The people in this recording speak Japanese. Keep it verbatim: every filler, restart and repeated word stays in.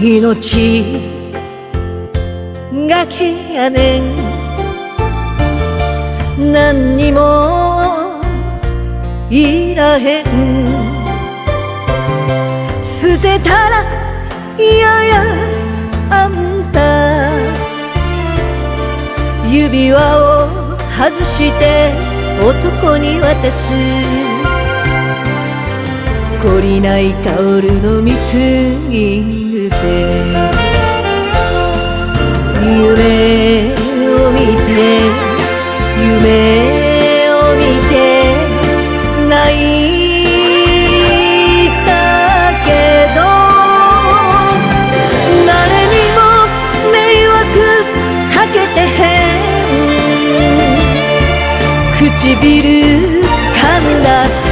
命がけやねん。何にもいらへん。捨てたらいややあんた、指輪を外して男に渡す。懲りない薫の貢ぎ癖。夢を見て夢を見て泣いたけど、誰にも迷惑かけてへん。唇噛んだ